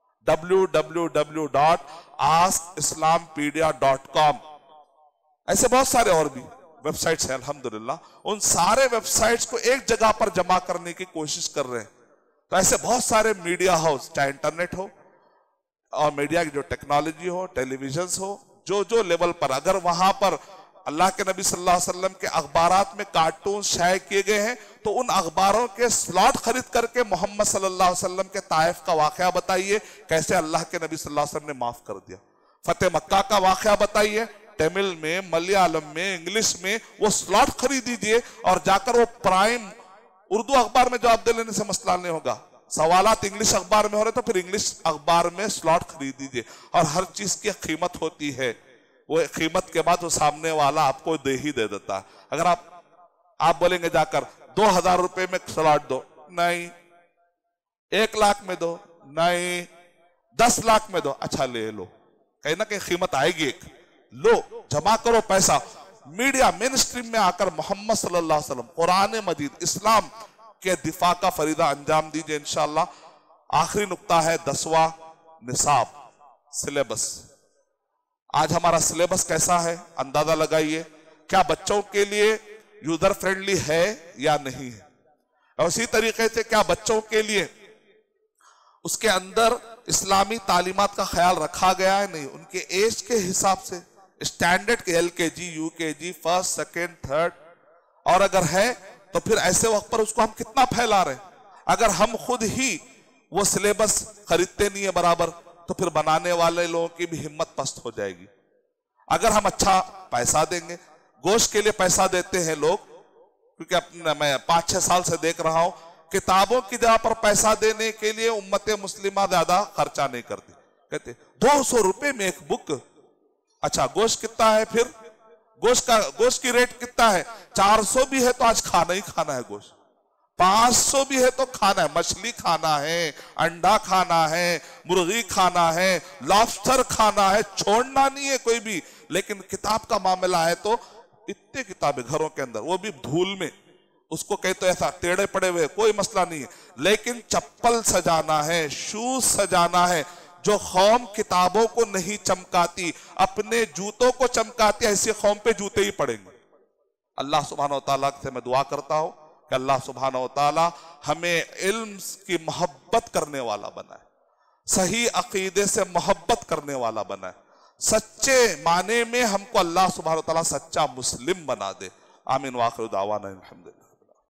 www.askislampedia.com، ایسے بہت سارے اور بھی ویب سائٹس ہیں الحمدللہ، ان سارے ویب سائٹس کو ایک جگہ پر جمع کرنے کی کوشش کر رہے ہیں۔ تو ایسے بہت سارے میڈیا ہاؤس، چاہے انٹرنیٹ ہو اور میڈیا کی جو ٹیکنالوجی ہو، ٹیلی ویژنز ہو، جو لیول پر، اگر وہاں پر اللہ کے نبی صلی اللہ علیہ وسلم کے اخبارات میں کارٹون شائع کیے گئے ہیں تو ان اخباروں کے سلاٹ خرید کر کے محمد صلی اللہ علیہ وسلم کے طائف کا واقعہ بتائیے، کیسے اللہ کے نبی صلی اللہ علیہ وسلم نے معاف کر دیا۔ فتح مکہ کا واقعہ بتائیے، تمل میں، ملیالم میں، انگلش میں، وہ سلاٹ خرید دیجئے اور جا کر وہ پرائم اردو اخبار میں جواب دے لینے سے مسئلہ نہیں ہوگا۔ سوالات انگلش اخبار میں ہو رہے تو پھر انگلش اخبار میں سلاٹ خرید دیجئے، اور ہر چیز کی قیمت ہوتی ہے، وہ قیمت کے بعد وہ سامنے والا آپ کو دے ہی دے دیتا ہے۔ اگر آپ بولیں گے جا کر 2000 روپے میں سلاٹ دو، نہیں، 1 لاکھ میں دو، نہیں، 10 لاکھ میں دو، اچھا لے لو، کہیں نہ کہیں قیمت آئے گی، ایک لو، جمع کرو پیسہ۔ میڈیا مین سٹریم میں آ کر محمد صلی اللہ علیہ وسلم، قرآن مجید، اسلام کے دفاع کا فریضہ انجام دیجئے انشاءاللہ۔ آخری نقطہ ہے 10واں، نصاب، سلیبس۔ آج ہمارا سلیبس کیسا ہے اندازہ لگائیے، کیا بچوں کے لیے یوزر فرینڈلی ہے یا نہیں ہے، اور اسی طریقے سے کیا بچوں کے لیے اس کے اندر اسلامی تعلیمات کا خیال رکھا گیا ہے، نہیں، ان کے ایج کے حساب سے، اسٹینڈرڈ کے LKG UKG first second third, اور اگر ہے تو پھر ایسے وقت پر اس کو ہم کتنا پھیلا رہے ہیں۔ اگر ہم خود ہی وہ سلیبس خریدتے نہیں ہیں برابر تو پھر بنانے والے لوگوں کی بھی ہمت پست ہو جائے گی۔ اگر ہم اچھا پیسہ دیں گے، گوشت کے لیے پیسہ دیتے ہیں لوگ، کیونکہ میں 5-6 سال سے دیکھ رہا ہوں، کتابوں کی جگہ پر پیسہ دینے کے لیے امت مسلمہ زیادہ خرچہ نہیں کرتی، کہتے 200 روپے میں ایک بک، اچھا گوشت کتنا ہے، پھر گوشت کی ریٹ کتنا ہے، 400 بھی ہے تو آج کھانا ہی کھانا ہے گوشت، 500 بھی ہے تو کھانا ہے، مچھلی کھانا ہے، انڈا کھانا ہے، مرغی کھانا ہے، لابسٹر کھانا ہے، چھوڑنا نہیں ہے کوئی بھی۔ لیکن کتاب کا معاملہ ہے تو اتنے کتابیں گھروں کے اندر، وہ بھی دھول میں، اس کو کہتے ایسا ٹیڑے پڑے ہوئے، کوئی مسئلہ نہیں ہے، لیکن چپل سجانا ہے، شوز سجانا ہے۔ جو قوم کتابوں کو نہیں چمکاتی، اپنے جوتوں کو چمکاتی، ایسی قوم پہ جوتے ہی پڑیں گے۔ اللہ سبحانہ وتعالیٰ سے میں دعا کرتا ہوں کہ اللہ سبحانہ وتعالی ہمیں علم کی محبت کرنے والا بنائے، صحیح عقیدے سے محبت کرنے والا بنائے، سچے معنی میں ہم کو اللہ سبحانہ وتعالیٰ سچا مسلم بنا دے. آمین. وآخر دعوانا الحمدللہ.